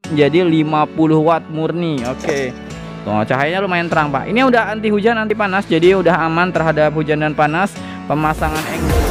menjadi 50 watt murni. Oke. Tuh, cahayanya lumayan terang, Pak. Ini udah anti hujan, anti panas, jadi udah aman terhadap hujan dan panas. Pemasangan angle.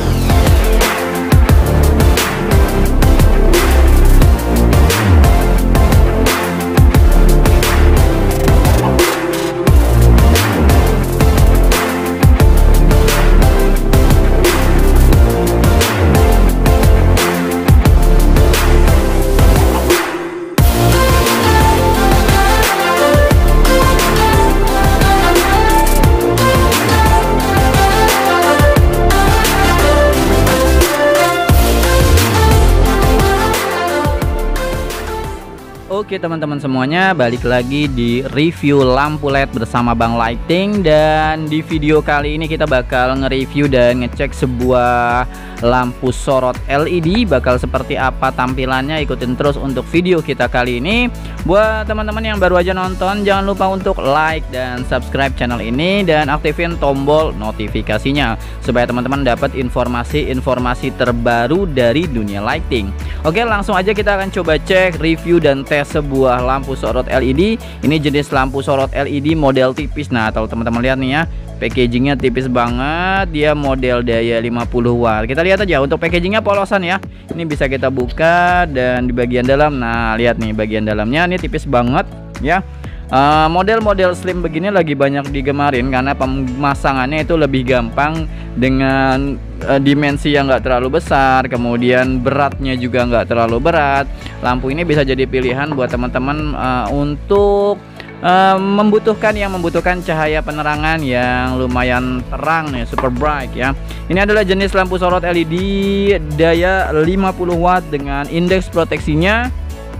Oke teman-teman semuanya, balik lagi di review lampu LED bersama Bang Lighting. Dan di video kali ini kita bakal nge-review dan ngecek sebuah lampu sorot LED. Bakal seperti apa tampilannya, ikutin terus untuk video kita kali ini. Buat teman-teman yang baru aja nonton, jangan lupa untuk like dan subscribe channel ini, dan aktifin tombol notifikasinya supaya teman-teman dapat informasi-informasi terbaru dari dunia lighting. Oke, langsung aja kita akan coba cek, review dan tes sebuah lampu sorot LED. Ini jenis lampu sorot LED model tipis. Nah, kalau teman-teman lihat nih ya, packagingnya tipis banget. Dia model daya 50 watt. Kita lihat aja untuk packagingnya polosan ya. Ini bisa kita buka, dan di bagian dalam, nah lihat nih bagian dalamnya ini tipis banget ya. Model-model slim begini lagi banyak digemarin karena pemasangannya itu lebih gampang dengan dimensi yang enggak terlalu besar, kemudian beratnya juga enggak terlalu berat. Lampu ini bisa jadi pilihan buat teman-teman untuk membutuhkan cahaya penerangan yang lumayan terang nih, super bright ya. Ini adalah jenis lampu sorot LED daya 50 watt dengan indeks proteksinya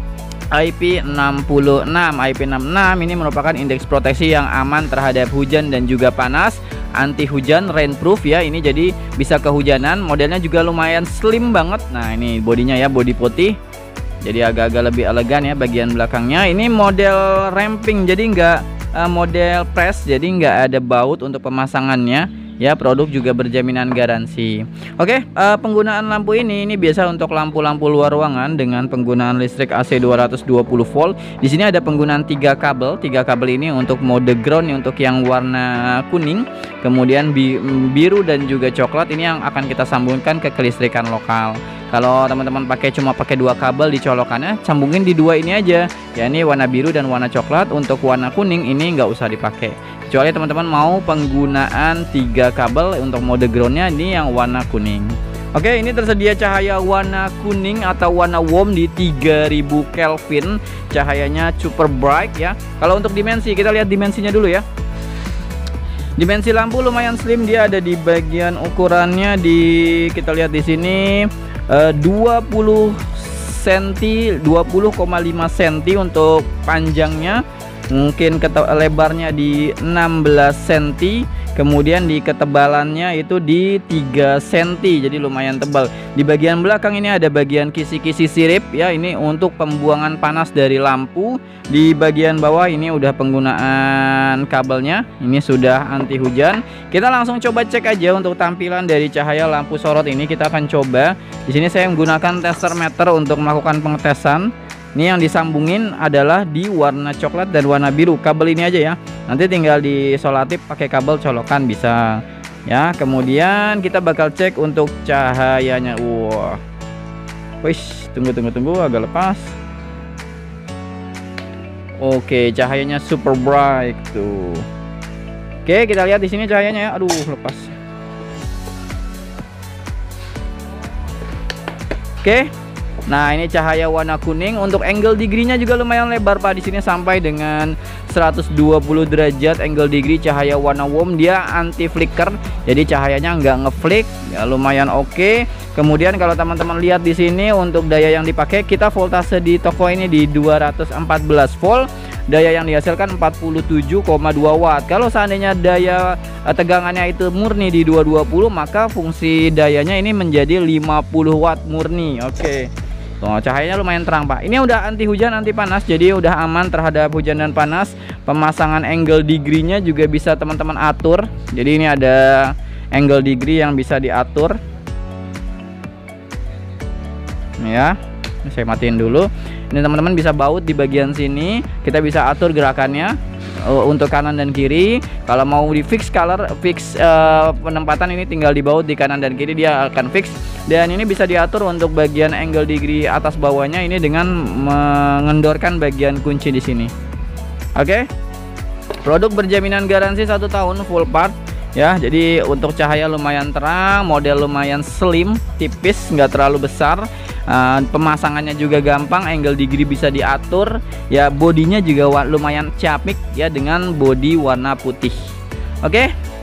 IP66. IP66 ini merupakan indeks proteksi yang aman terhadap hujan dan juga panas, anti hujan, rainproof ya. Ini jadi bisa kehujanan. Modelnya juga lumayan slim banget. Nah, ini bodinya ya, bodi putih. Jadi agak-agak lebih elegan ya bagian belakangnya. Ini model ramping, jadi nggak model press, jadi nggak ada baut untuk pemasangannya. Ya, produk juga berjaminan garansi. Oke, penggunaan lampu ini biasa untuk lampu-lampu luar ruangan dengan penggunaan listrik AC 220 volt. Di sini ada penggunaan 3 kabel. 3 kabel ini untuk mode ground untuk yang warna kuning, kemudian biru dan juga coklat ini yang akan kita sambungkan ke kelistrikan lokal. Kalau teman-teman cuma pakai 2 kabel di colokannya, sambungin di 2 ini aja. Ya, ini warna biru dan warna coklat. Untuk warna kuning ini nggak usah dipakai. Kecuali teman-teman mau penggunaan 3 kabel untuk mode groundnya, ini yang warna kuning. Oke, ini tersedia cahaya warna kuning atau warna warm di 3000 Kelvin. Cahayanya super bright ya. Kalau untuk dimensi, kita lihat dimensinya dulu ya. Dimensi lampu lumayan slim, dia ada di bagian ukurannya kita lihat di sini 20 cm, 20,5 cm untuk panjangnya. Mungkin lebarnya di 16 cm, kemudian di ketebalannya itu di 3 cm, jadi lumayan tebal. Di bagian belakang ini ada bagian kisi-kisi sirip ya, ini untuk pembuangan panas dari lampu. Di bagian bawah ini udah penggunaan kabelnya, ini sudah anti hujan. Kita langsung coba cek aja untuk tampilan dari cahaya lampu sorot ini. Kita akan coba. Di sini saya menggunakan tester meter untuk melakukan pengetesan. Ini yang disambungin adalah di warna coklat dan warna biru. Kabel ini aja ya. Nanti tinggal disolatif pakai kabel colokan bisa. Ya, kemudian kita bakal cek untuk cahayanya. Wah. Wih, tunggu agak lepas. Oke, cahayanya super bright tuh. Oke, kita lihat di sini cahayanya ya. Aduh, lepas. Oke. Nah, ini cahaya warna kuning. Untuk angle degree-nya juga lumayan lebar Pak. Di sini sampai dengan 120 derajat angle degree. Cahaya warna warm, dia anti flicker. Jadi cahayanya nggak ngeflick. Ya, lumayan oke. Kemudian kalau teman-teman lihat di sini untuk daya yang dipakai, kita voltase di toko ini di 214 volt. Daya yang dihasilkan 47,2 watt. Kalau seandainya daya tegangannya itu murni di 220, maka fungsi dayanya ini menjadi 50 watt murni. Oke. Tuh, cahayanya lumayan terang Pak. Ini udah anti hujan, anti panas, jadi udah aman terhadap hujan dan panas. Pemasangan angle degree-nya juga bisa teman-teman atur. Jadi ini ada angle degree yang bisa diatur. Ya, saya matiin dulu. Ini teman-teman bisa baut di bagian sini, kita bisa atur gerakannya untuk kanan dan kiri. Kalau mau di fix color, fix penempatan, ini tinggal dibaut di kanan dan kiri, dia akan fix. Dan ini bisa diatur untuk bagian angle degree atas bawahnya ini dengan mengendorkan bagian kunci di sini. Oke. Produk berjaminan garansi 1 tahun full part ya. Jadi untuk cahaya lumayan terang, model lumayan slim, tipis, nggak terlalu besar. Pemasangannya juga gampang, angle degree bisa diatur ya. Bodinya juga lumayan capik ya, dengan bodi warna putih. Oke.